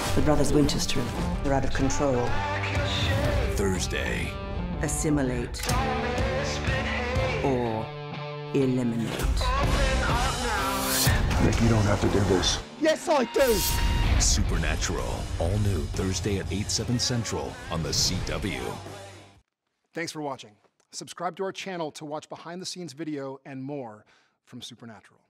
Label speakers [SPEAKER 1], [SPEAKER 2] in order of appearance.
[SPEAKER 1] The brothers Winchester, they're out of control.
[SPEAKER 2] Thursday.
[SPEAKER 1] Assimilate or eliminate.
[SPEAKER 3] Rick, you don't have to do this.
[SPEAKER 4] Yes, I do!
[SPEAKER 2] Supernatural. All new Thursday at 8/7 Central on the CW.
[SPEAKER 5] Thanks for watching. Subscribe to our channel to watch behind-the-scenes video and more from Supernatural.